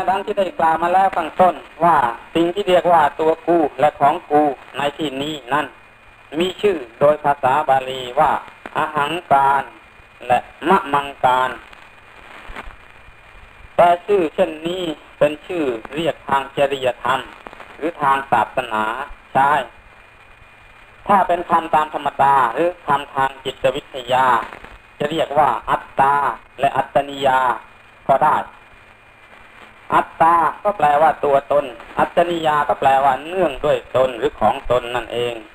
ดังที่ได้กล่าวมาแล้วข้างต้นว่าสิ่งที่เรียกว่าตัวกูและของกูในที่นี้นั่นมีชื่อโดยภาษาบาลีว่าอหังการและมะมังการแต่ชื่อเช่นนี้เป็นชื่อเรียกทางจริยธรรมหรือทางศาสนาใช่ถ้าเป็นคำตามธรรมดาหรือคำทางจิตวิทยาจะเรียกว่าอัตตาและอัตตนิยาก็ได้อัตตาก็แปลว่าตัวตนอัตตนิยาก็แปลว่าเนื่องด้วยตนหรือของตนนั่นเอง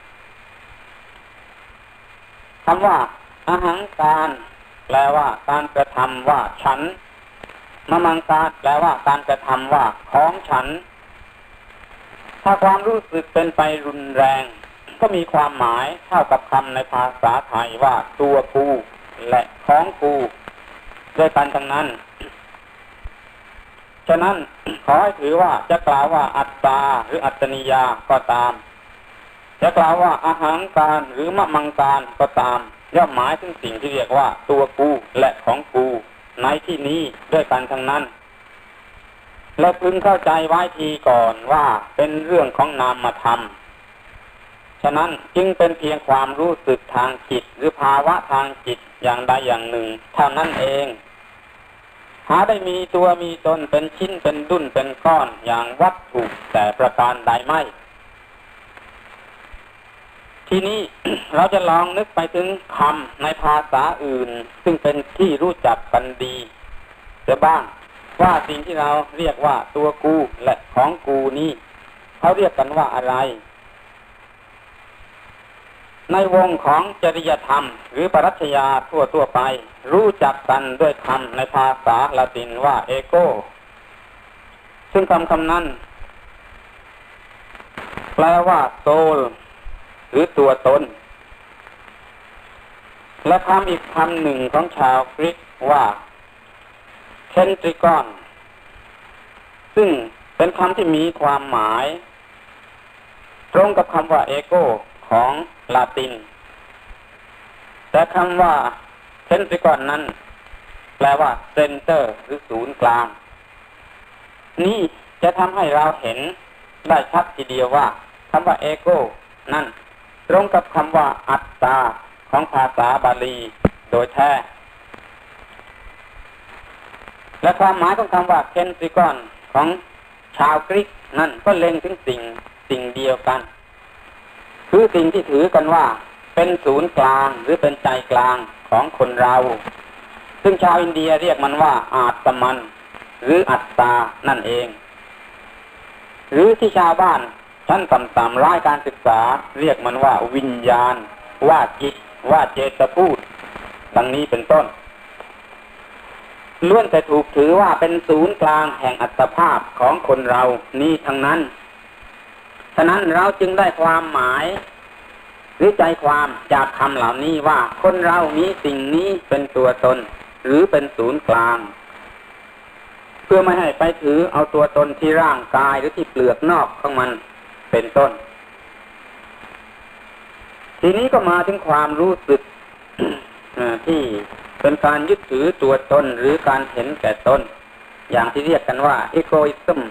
คำว่าอหังการแปลว่าการกระทำว่าฉันมะมังการแปลว่าการกระทำว่าของฉันถ้าความรู้สึกเป็นไปรุนแรงก็มีความหมายเท่ากับคำในภาษาไทยว่าตัวกูและของกูด้วยกันทั้งนั้นฉะนั้นขอให้ถือว่าจะกล่าวว่าอัตตาหรืออัตตนิยาก็ตามจะกล่าวว่าอหังการหรือมะมังการก็ตามย่อมหมายถึงสิ่งที่เรียกว่าตัวกูและของกูในที่นี้ด้วยกันทั้งนั้นและพึงเข้าใจไว้ทีก่อนว่าเป็นเรื่องของนามธรรมฉะนั้นจึงเป็นเพียงความรู้สึกทางจิตหรือภาวะทางจิตอย่างใดอย่างหนึ่งเท่านั้นเองหาได้มีตัวมีตนเป็นชิ้นเป็นดุ้นเป็นก้อนอย่างวัตถุแต่ประการใดไม่ทีนี้ เราจะลองนึกไปถึงคำในภาษาอื่นซึ่งเป็นที่รู้จักกันดีเสียบ้างว่าสิ่งที่เราเรียกว่าตัวกูและของกูนี้เขาเรียกกันว่าอะไรในวงของจริยธรรมหรือปรัชญาทั่วไปรู้จักกันด้วยคำในภาษาละตินว่าเอโกซึ่งคำนั้นแปลว่าโซลหรือตัวตนและคำอีกคำหนึ่งของชาวกรีกว่าเคนตริกอนซึ่งเป็นคำที่มีความหมายตรงกับคำว่าเอโกของลาตินแต่คำว่าเคนตริกอนนั้นแปลว่าเซนเตอร์หรือศูนย์กลางนี่จะทำให้เราเห็นได้ชัดทีเดียวว่าคำว่าเอโกนั่นตรงกับคำว่าอัตตาของภาษาบาลีโดยแท้และความหมายของคำว่าเคนตริกอนของชาวกรีกนั่นก็เล็งถึงสิ่งเดียวกันคือสิ่งที่ถือกันว่าเป็นศูนย์กลางหรือเป็นใจกลางของคนเราซึ่งชาวอินเดียเรียกมันว่าอาตมันหรืออัตตานั่นเองหรือที่ชาวบ้านชั้นต่ำๆร้ายการศึกษาเรียกมันว่าวิญญาณว่าจิตว่าเจตพูดดังนี้เป็นต้นล้วนแต่ถูกถือว่าเป็นศูนย์กลางแห่งอัตภาพของคนเรานี้ทั้งนั้นฉะนั้นเราจึงได้ความหมายหรือใจความจากคำเหล่านี้ว่าคนเรามีสิ่งนี้เป็นตัวตนหรือเป็นศูนย์กลางเพื่อไม่ให้ไปถือเอาตัวตนที่ร่างกายหรือที่เปลือกนอกของมันเป็นต้นทีนี้ก็มาถึงความรู้สึก ที่เป็นการยึดถือตัวตนหรือการเห็นแก่ตนอย่างที่เรียกกันว่า egoism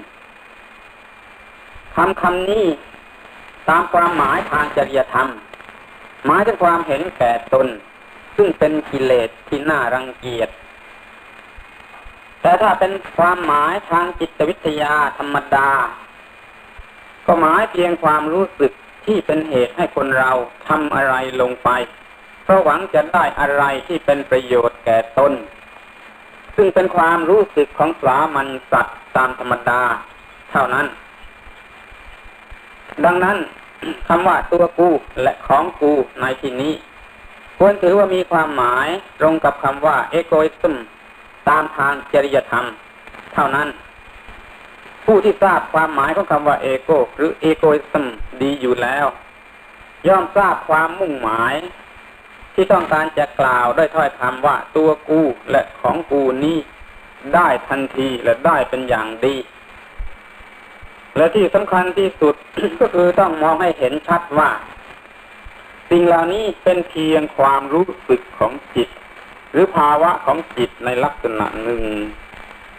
คำนี้ตามความหมายทางจริยธรรมหมายถึงความเห็นแก่ตนซึ่งเป็นกิเลสที่น่ารังเกียจแต่ถ้าเป็นความหมายทางจิตวิทยาธรรมดาก็หมายเพียงความรู้สึกที่เป็นเหตุให้คนเราทำอะไรลงไปเพราะหวังจะได้อะไรที่เป็นประโยชน์แก่ตนซึ่งเป็นความรู้สึกของสามัญสัตว์ตามธรรมดาเท่านั้นดังนั้นคำว่าตัวกูและของกูในที่นี้ควรถือว่ามีความหมายตรงกับคำว่า egoism ตามทางจริยธรรมเท่านั้นผู้ที่ทราบความหมายของคำว่าเอโกหรือ egoism ดีอยู่แล้วย่อมทราบความมุ่งหมายที่ต้องการจะกล่าวด้วยถ้อยคำว่าตัวกูและของกูนี้ได้ทันทีและได้เป็นอย่างดีและที่สำคัญที่สุด ก็คือต้องมองให้เห็นชัดว่าสิ่งเหล่านี้เป็นเพียงความรู้สึกของจิตหรือภาวะของจิตในลักษณะหนึ่ง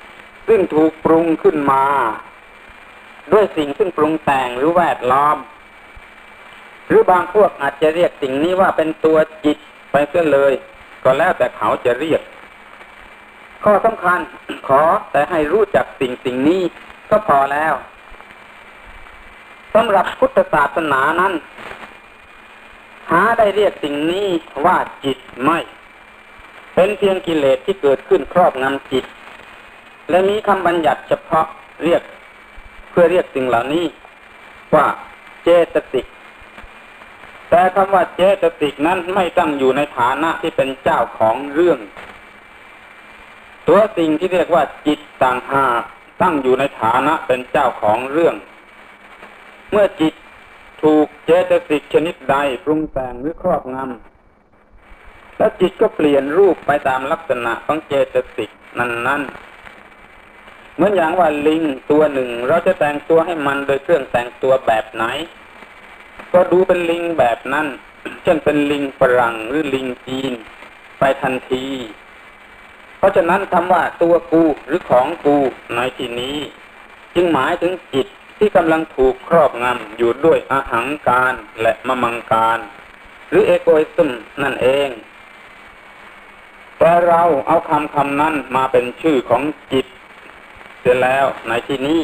ซึ่งถูกปรุงขึ้นมาด้วยสิ่งซึ่งปรุงแต่งหรือแวดล้อมหรือบางพวกอาจจะเรียกสิ่งนี้ว่าเป็นตัวจิตไปเสียเลยก็แล้วแต่เขาจะเรียกข้อสำคัญขอแต่ให้รู้จักสิ่งนี้ก็พอแล้วสำหรับพุทธศาสนานั้นหาได้เรียกสิ่งนี้ว่าจิตไม่เป็นเพียงกิเลสที่เกิดขึ้นครอบงำจิตและมีคำบัญญัติเฉพาะเรียกเพื่อเรียกสิ่งเหล่านี้ว่าเจตสิกแต่คำว่าเจตสิกนั้นไม่ตั้งอยู่ในฐานะที่เป็นเจ้าของเรื่องตัวสิ่งที่เรียกว่าจิตต่างหากตั้งอยู่ในฐานะเป็นเจ้าของเรื่องเมื่อจิตถูกเจตสิกชนิดใดปรุงแต่งหรือครอบงำแล้วจิตก็เปลี่ยนรูปไปตามลักษณะของเจตสิกนั้นเหมือนอย่างว่าลิงตัวหนึ่งเราจะแต่งตัวให้มันโดยเครื่องแต่งตัวแบบไหนก็ดูเป็นลิงแบบนั้นเช่นเป็นลิงฝรั่งหรือลิงจีนไปทันทีเพราะฉะนั้นคำว่าตัวกูหรือของกูในที่นี้จึงหมายถึงจิตที่กำลังถูกครอบงำอยู่ด้วยอหังการและมมังการหรือเอโกอิซึมนั่นเองแต่เราเอาคำนั้นมาเป็นชื่อของจิตเสร็จแล้วในที่นี้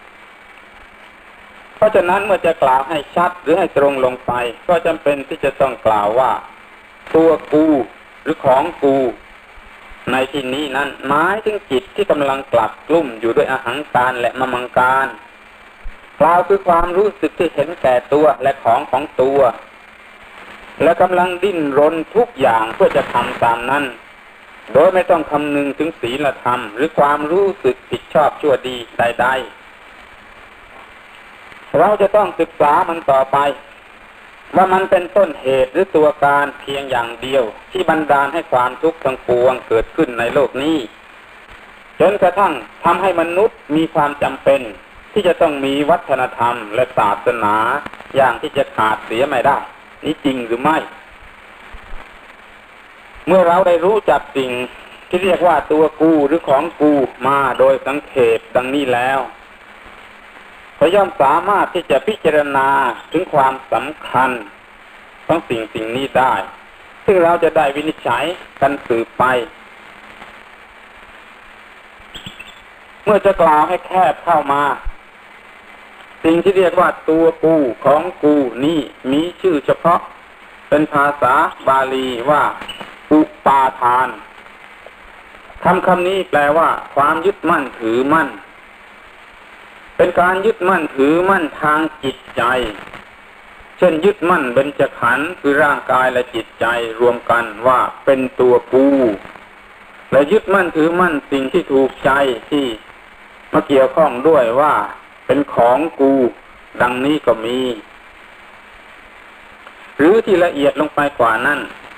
เพราะฉะนั้นเมื่อจะกล่าวให้ชัดหรือให้ตรงลงไปก็จำเป็นที่จะต้องกล่าวว่าตัวกูหรือของกูในที่นี้นั้นหมายถึงจิตที่กำลังกลัดกลุ่มอยู่ด้วยอหังการและมมังการกล่าวคือความรู้สึกที่เห็นแก่ตัวและของตัวและกำลังดิ้นรนทุกอย่างเพื่อจะทำตามนั้นโดยไม่ต้องคำนึงถึงศีลธรรมหรือความรู้สึกผิดชอบชั่วดีใดๆเราจะต้องศึกษามันต่อไปว่ามันเป็นต้นเหตุหรือตัวการเพียงอย่างเดียวที่บันดาลให้ความทุกข์ทั้งปวงเกิดขึ้นในโลกนี้จนกระทั่งทำให้มนุษย์มีความจำเป็นที่จะต้องมีวัฒนธรรมและศาสนาอย่างที่จะขาดเสียไม่ได้นี่จริงหรือไม่เมื่อเราได้รู้จักสิ่งที่เรียกว่าตัวกูหรือของกูมาโดยสังเขปดังนี้แล้วก็ย่อมสามารถที่จะพิจารณาถึงความสำคัญของสิ่งนี้ได้ซึ่งเราจะได้วินิจฉัยกันสืบไปเมื่อจะกล่าวให้แคบเข้ามาสิ่งที่เรียกว่าตัวกูของกูนี่มีชื่อเฉพาะเป็นภาษาบาลีว่าอุปาทานคำนี้แปลว่าความยึดมั่นถือมั่นเป็นการยึดมั่นถือมั่นทางจิตใจเช่นยึดมั่นเบญจขันธ์คือร่างกายและจิตใจรวมกันว่าเป็นตัวกูและยึดมั่นถือมั่นสิ่งที่ถูกใจที่มาเกี่ยวข้องด้วยว่าเป็นของกูดังนี้ก็มีหรือที่ละเอียดลงไปกว่านั้น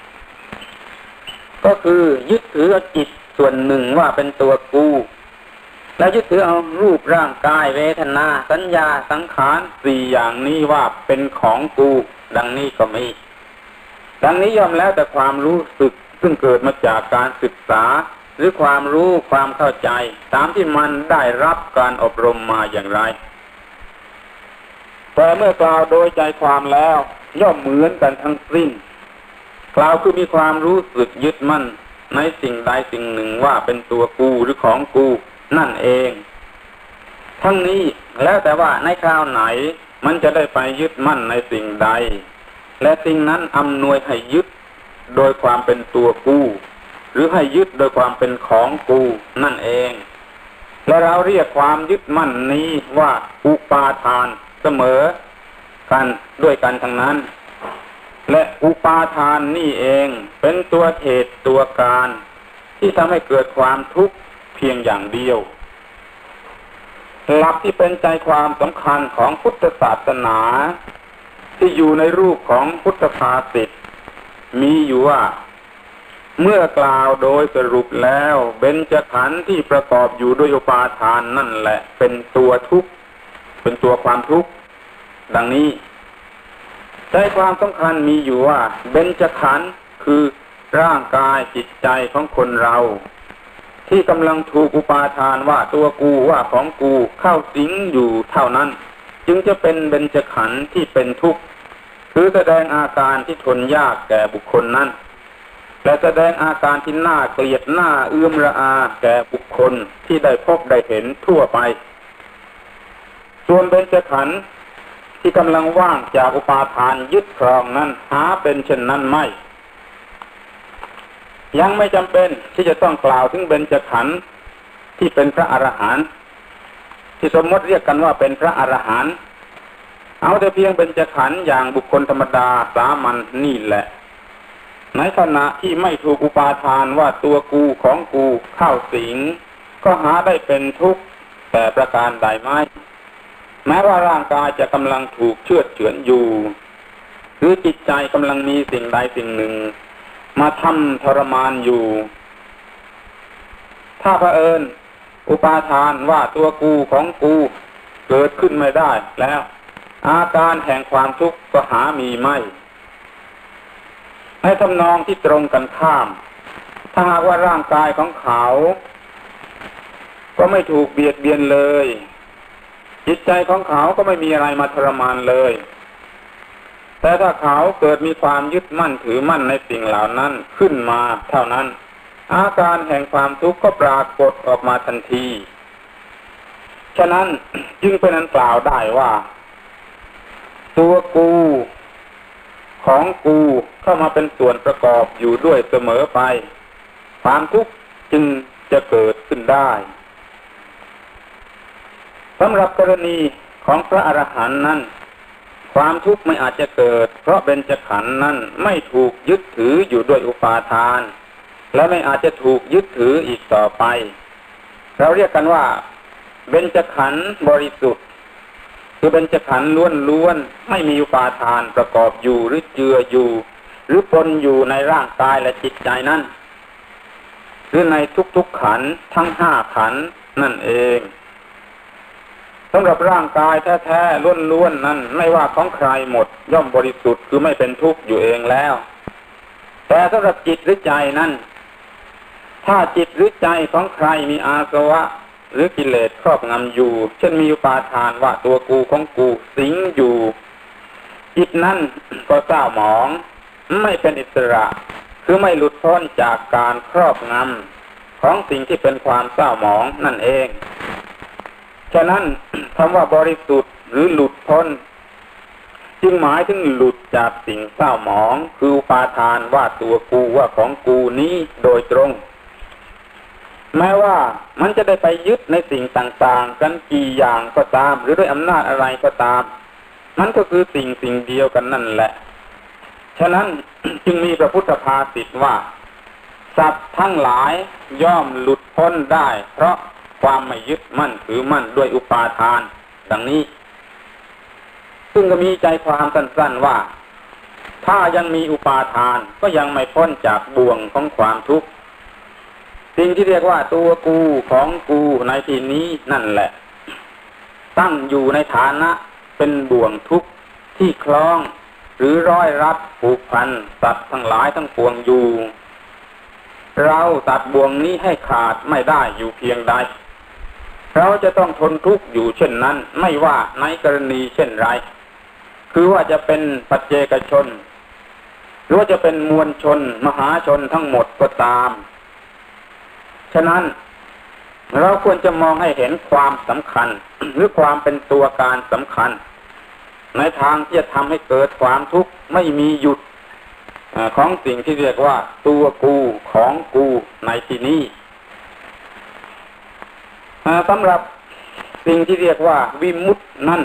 ก็คือยึดถือจิตส่วนหนึ่งว่าเป็นตัวกูแล้วยึดถือเอารูปร่างกายเวทนาสัญญาสังขารสี่อย่างนี้ว่าเป็นของกูดังนี้ก็มีดังนี้ย่อมแล้วแต่ความรู้สึกซึ่งเกิดมาจากการศึกษาหรือความรู้ความเข้าใจตามที่มันได้รับการอบรมมาอย่างไรแต่เมื่อกล่าวโดยใจความแล้วย่อมเหมือนกันทั้งสิ้นกล่าวคือมีความรู้สึกยึดมั่นในสิ่งใดสิ่งหนึ่งว่าเป็นตัวกูหรือของกูนั่นเองทั้งนี้แล้วแต่ว่าในคราวไหนมันจะได้ไปยึดมั่นในสิ่งใดและสิ่งนั้นอำนวยให้ยึดโดยความเป็นตัวกูหรือให้ยึดโดยความเป็นของกูนั่นเองและเราเรียกความยึดมั่นนี้ว่าอุปาทานเสมอกันด้วยกันทั้งนั้นและอุปาทานนี่เองเป็นตัวเหตุตัวการที่ทำให้เกิดความทุกข์เพียงอย่างเดียวหลักที่เป็นใจความสำคัญของพุทธศาสนาที่อยู่ในรูปของพุทธภาษิตมีอยู่ว่าเมื่อกล่าวโดยสรุปแล้วเบญจขันธ์ที่ประกอบอยู่ด้วยอุปาทานนั่นแหละเป็นตัวทุกข์เป็นตัวความทุกข์ดังนี้ใจความสำคัญมีอยู่ว่าเบญจขันธ์คือร่างกายจิตใจของคนเราที่กำลังถูกอุปาทานว่าตัวกูว่าของกูเข้าสิงอยู่เท่านั้นจึงจะเป็นเบญจขันธ์ที่เป็นทุกข์คือแสดงอาการที่ทนยากแก่บุคคลนั้นและแสดงอาการที่น่าเกลียดน่าเอื้อมระอาแก่บุคคลที่ได้พบได้เห็นทั่วไปส่วนเบญจขันธ์ที่กำลังว่างจากอุปาทานยึดครองนั้นหาเป็นเช่นนั้นไม่ยังไม่จำเป็นที่จะต้องกล่าวถึงเบญจขันธ์ที่เป็นพระอรหันต์ที่สมมติเรียกกันว่าเป็นพระอรหันต์เอาแต่เพียงเบญจขันธ์อย่างบุคคลธรรมดาสามัญนี่แหละในขณะที่ไม่ถูกอุปาทานว่าตัวกูของกูเข้าสิงก็หาได้เป็นทุกข์แต่ประการใดไม่แม้ว่าร่างกายจะกำลังถูกเชือดเฉือนอยู่หรือจิตใจกำลังมีสิ่งใดสิ่งหนึ่งมาทำทรมานอยู่ถ้าเผอิญอุปาทานว่าตัวกูของกูเกิดขึ้นไม่ได้แล้วอาการแห่งความทุกข์ก็หามีไม่ในทำนองที่ตรงกันข้ามถ้าหากว่าร่างกายของเขาก็ไม่ถูกเบียดเบียนเลยจิตใจของเขาก็ไม่มีอะไรมาทรมานเลยแต่ถ้าเขาเกิดมีความยึดมั่นถือมั่นในสิ่งเหล่านั้นขึ้นมาเท่านั้นอาการแห่งความทุกข์ก็ปรากฏออกมาทันทีฉะนั้นจึงเป็นอันกล่าวได้ว่าตัวกูของกูเข้ามาเป็นส่วนประกอบอยู่ด้วยเสมอไปความทุกข์จึงจะเกิดขึ้นได้สำหรับกรณีของพระอรหันต์นั้นความทุกข์ไม่อาจจะเกิดเพราะเบญจขันธ์นั้นไม่ถูกยึดถืออยู่ด้วยอุปาทานและไม่อาจจะถูกยึดถืออีกต่อไปเราเรียกกันว่าเบญจขันธ์บริสุทธิ์คือเบญจขันธ์ล้วนๆไม่มีอุปาทานประกอบอยู่หรือเจืออยู่หรือปนอยู่ในร่างกายและจิตใจนั้นหรือในทุกๆขันธ์ทั้ง5ขันธ์นั่นเองสำหรับร่างกายแท้ๆล้วนๆนั้นไม่ว่าของใครหมดย่อมบริสุทธิ์คือไม่เป็นทุกข์อยู่เองแล้วแต่สำหรับจิตหรือใจนั้นถ้าจิตหรือใจของใครมีอาสวะหรือกิเลสครอบงำอยู่เช่นมีอุปาทานว่าตัวกูของกูสิงอยู่จิตนั้นก็เศร้าหมองไม่เป็นอิสระคือไม่หลุดพ้นจากการครอบงำของสิ่งที่เป็นความเศร้าหมองนั่นเองฉะนั้นคำว่าบริสุทธิ์หรือหลุดพ้นจึงหมายถึงหลุดจากสิ่งเศร้าหมองคืออุปาทานว่าตัวกูว่าของกูนี้โดยตรงแม้ว่ามันจะได้ไปยึดในสิ่งต่างๆกันกี่อย่างก็ตามหรือด้วยอำนาจอะไรก็ตามมันก็คือสิ่งเดียวกันนั่นแหละฉะนั้นจึงมีพระพุทธภาษิตว่าสัตว์ทั้งหลายย่อมหลุดพ้นได้เพราะความไม่ยึดมั่นถือมั่นด้วยอุปาทานดังนี้ซึ่งก็มีใจความสั้นๆว่าถ้ายังมีอุปาทานก็ยังไม่พ้นจากบ่วงของความทุกข์สิ่งที่เรียกว่าตัวกูของกูในที่นี้นั่นแหละตั้งอยู่ในฐานะเป็นบ่วงทุกข์ที่คล้องหรือร้อยรัดผูกพันสัตว์ทั้งหลายทั้งปวงอยู่เราตัดบ่วงนี้ให้ขาดไม่ได้อยู่เพียงใดเราจะต้องทนทุกข์อยู่เช่นนั้นไม่ว่าในกรณีเช่นไรคือว่าจะเป็นปัจเจกชนหรือว่าจะเป็นมวลชนมหาชนทั้งหมดก็ตามฉะนั้นเราควรจะมองให้เห็นความสำคัญหรือความเป็นตัวการสำคัญในทางที่จะทำให้เกิดความทุกข์ไม่มีหยุดของสิ่งที่เรียกว่าตัวกูของกูในที่นี้สำหรับสิ่งที่เรียกว่าวิมุตตินั่น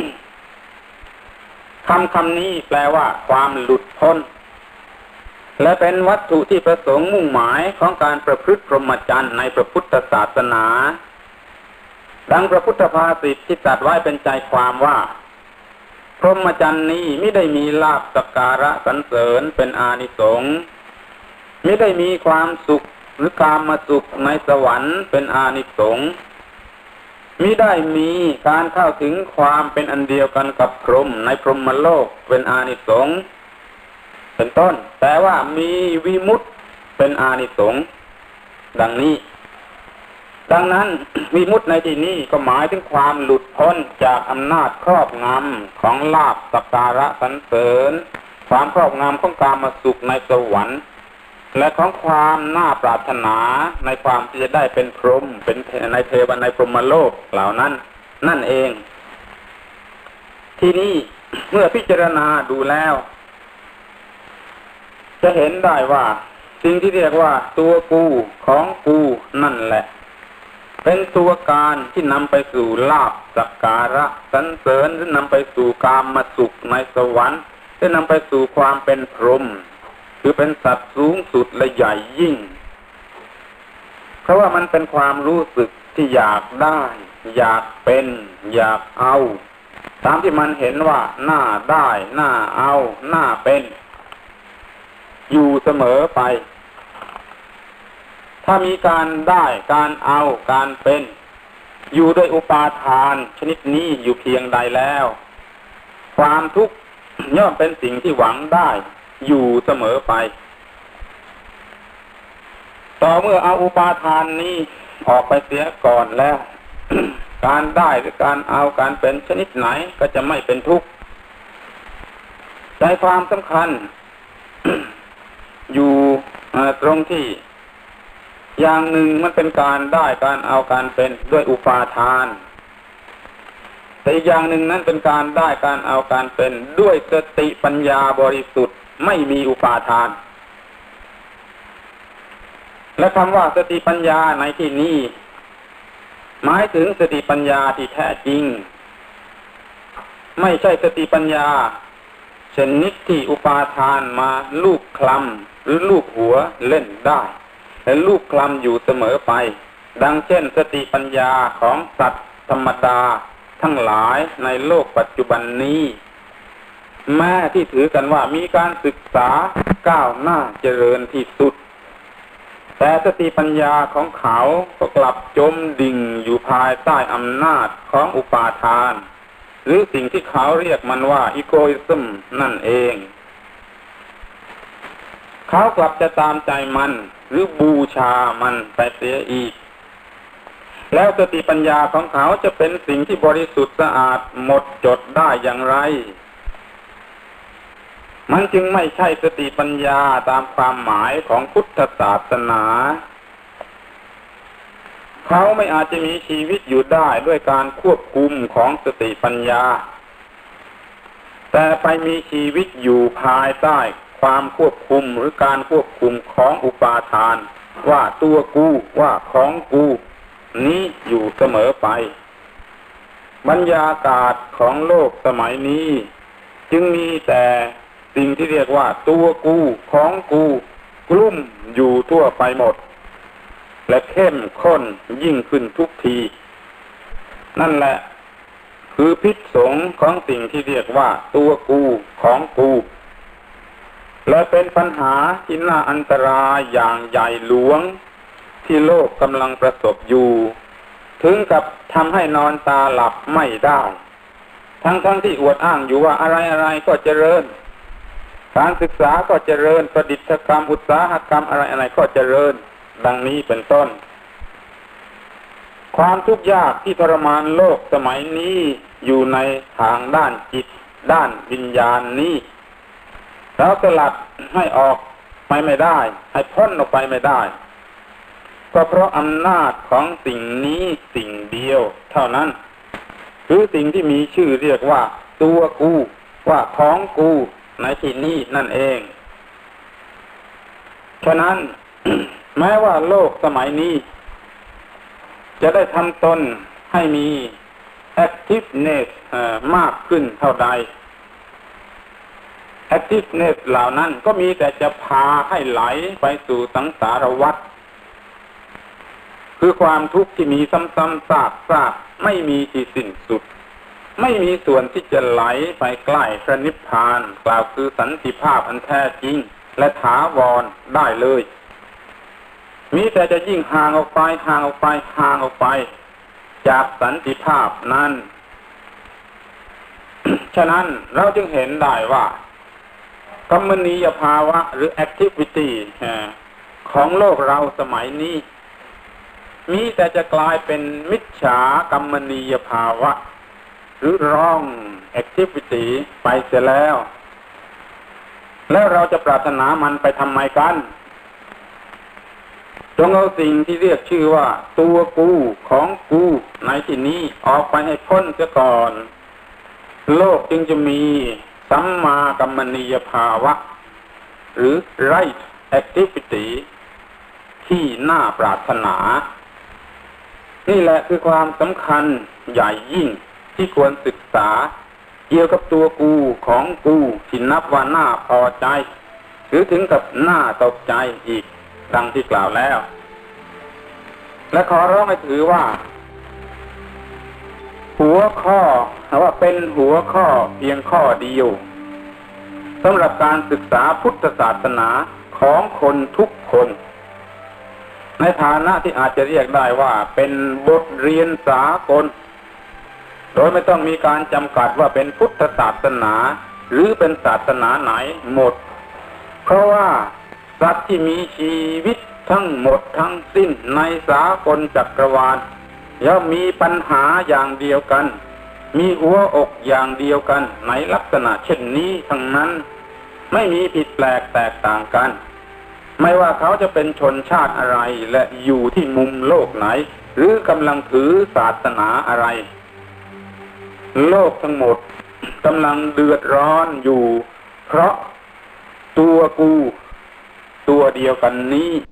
คำนี้แปลว่าความหลุดพ้นและเป็นวัตถุที่ประสงค์มุ่งหมายของการประพฤติพรหมจรรย์ในพระพุทธศาสนาดังพระพุทธภาษิตที่ตรัสไว้เป็นใจความว่าพรหมจรรย์นี้ไม่ได้มีลาภสักการะสรรเสริญเป็นอานิสงส์ไม่ได้มีความสุขหรือกามสุขในสวรรค์เป็นอานิสงส์มิได้มีการเข้าถึงความเป็นอันเดียวกันกับพรหมในพรหมโลกเป็นอานิสงส์เป็นต้นแต่ว่ามีวิมุตติเป็นอานิสงส์ดังนี้ดังนั้นวิมุตติในที่นี้ก็หมายถึงความหลุดพ้นจากอำนาจครอบงำของลาภสักการะสรรเสริญความครอบงำของกามสุขในสวรรค์และของความน่าปรารถนาในความที่จะได้เป็นพรหมเป็นในเทวในพรหมโลกเหล่านั้นนั่นเองที่นี้เมื่อพิจารณาดูแล้วจะเห็นได้ว่าสิ่งที่เรียกว่าตัวกูของกูนั่นแหละเป็นตัวการที่นำไปสู่ลาภสักการะสรรเสริญหรือนำไปสู่กามสุขในสวรรค์หรือนำไปสู่ความเป็นพรหมคือเป็นสัตว์สูงสุดและใหญ่ยิ่งเพราะว่ามันเป็นความรู้สึกที่อยากได้อยากเป็นอยากเอาตามที่มันเห็นว่าน่าได้น่าเอาน่าเป็นอยู่เสมอไปถ้ามีการได้การเอาการเป็นอยู่โดยอุปาทานชนิดนี้อยู่เพียงใดแล้วความทุกข์ย่อมเป็นสิ่งที่หวังได้อยู่เสมอไปต่อเมื่อเอาอุปาทานนี้ออกไปเสียก่อนแล้ว การได้หรือการเอาการเป็นชนิดไหนก็จะไม่เป็นทุกข์ใจความสำคัญ อยู่ตรงที่อย่างหนึ่งมันเป็นการได้การเอาการเป็นด้วยอุปาทานแต่อีกอย่างหนึ่งนั้นเป็นการได้การเอาการเป็นด้วยสติปัญญาบริสุทธิ์ไม่มีอุปาทานและคำว่าสติปัญญาในที่นี้หมายถึงสติปัญญาที่แท้จริงไม่ใช่สติปัญญาชนิดที่อุปาทานมาลูบคลำหรือลูบหัวเล่นได้และลูบคลำอยู่เสมอไปดังเช่นสติปัญญาของสัตว์ธรรมดาทั้งหลายในโลกปัจจุบันนี้แม้ที่ถือกันว่ามีการศึกษาก้าวหน้าเจริญที่สุดแต่สติปัญญาของเขาก็กลับจมดิ่งอยู่ภายใต้อำนาจของอุปาทานหรือสิ่งที่เขาเรียกมันว่าอีโกอิซึมนั่นเองเขากลับจะตามใจมันหรือบูชามันไปเสียอีกแล้วสติปัญญาของเขาจะเป็นสิ่งที่บริสุทธิ์สะอาดหมดจดได้อย่างไรมันจึงไม่ใช่สติปัญญาตามความหมายของพุทธศาสนาเขาไม่อาจจะมีชีวิตอยู่ได้ด้วยการควบคุมของสติปัญญาแต่ไปมีชีวิตอยู่ภายใต้ความควบคุมหรือการควบคุมของอุปาทานว่าตัวกูว่าของกูนี้อยู่เสมอไปบรรยากาศของโลกสมัยนี้จึงมีแต่สิ่งที่เรียกว่าตัวกูของกูกลุ่มอยู่ทั่วไปหมดและเข้มข้นยิ่งขึ้นทุกทีนั่นแหละคือพิษสงของสิ่งที่เรียกว่าตัวกูของกูและเป็นปัญหาที่น่าอันตรายอย่างใหญ่หลวงที่โลกกำลังประสบอยู่ถึงกับทำให้นอนตาหลับไม่ได้ทั้งที่อวดอ้างอยู่ว่าอะไรก็เจริญการศึกษาก็เจริญประดิษฐกรรมอุตสาหกรรมอะไรก็เจริญดังนี้เป็นต้นความทุกข์ยากที่ทรมานโลกสมัยนี้อยู่ในทางด้านจิตด้านวิญญาณนี้เราสลัดให้ออกไปไม่ได้ให้พ้นออกไปไม่ได้ก็เพราะอำนาจของสิ่งนี้สิ่งเดียวเท่านั้นคือสิ่งที่มีชื่อเรียกว่าตัวกูว่าของกูในที่นี้นั่นเองฉะนั้น แม้ว่าโลกสมัยนี้จะได้ทำตนให้มี activeness มากขึ้นเท่าใด activeness เหล่านั้นก็มีแต่จะพาให้ไหลไปสู่สังสารวัฏคือความทุกข์ที่มีซ้ำๆซากๆไม่มีที่สิ้นสุดไม่มีส่วนที่จะไหลไปใกล้พระนิพพานกล่าวคือสันติภาพอันแท้จริงและถาวรได้เลยมีแต่จะยิ่งห่างออกไปจากสันติภาพนั้น ฉะนั้นเราจึงเห็นได้ว่ากัมมนียภาวะหรือ activity ของโลกเราสมัยนี้มีแต่จะกลายเป็นมิจฉากรรมนียภาวะหรือ wrong activity ไปเสียแล้วเราจะปรารถนามันไปทำไมกันจงเอาสิ่งที่เรียกชื่อว่าตัวกูของกูในที่นี้ออกไปให้พ้นเสียก่อนโลกจึงจะมีสัมมากัมมนียภาวะหรือ right activity ที่น่าปรารถนานี่แหละคือความสำคัญใหญ่ยิ่งที่ควรศึกษาเกี่ยวกับตัวกูของกูที่นับว่าน่าพอใจหรือถึงกับน่าตกใจอีกดังที่กล่าวแล้วและขอร้องให้ถือว่าหัวข้อว่าเป็นหัวข้อเพียงข้อเดียวสำหรับการศึกษาพุทธศาสนาของคนทุกคนในฐานะที่อาจจะเรียกได้ว่าเป็นบทเรียนสากลโดยไม่ต้องมีการจำกัดว่าเป็นพุทธศาสนาหรือเป็นศาสนาไหนหมดเพราะว่าสัตว์ที่มีชีวิตทั้งหมดทั้งสิ้นในสากลจักรวาลย่อมมีปัญหาอย่างเดียวกันมีหัวอกอย่างเดียวกันในลักษณะเช่นนี้ทั้งนั้นไม่มีผิดแปลกแตกต่างกันไม่ว่าเขาจะเป็นชนชาติอะไรและอยู่ที่มุมโลกไหนหรือกำลังถือศาสนาอะไรโลกทั้งหมดกำลังเดือดร้อนอยู่เพราะตัวกูตัวเดียวกันนี้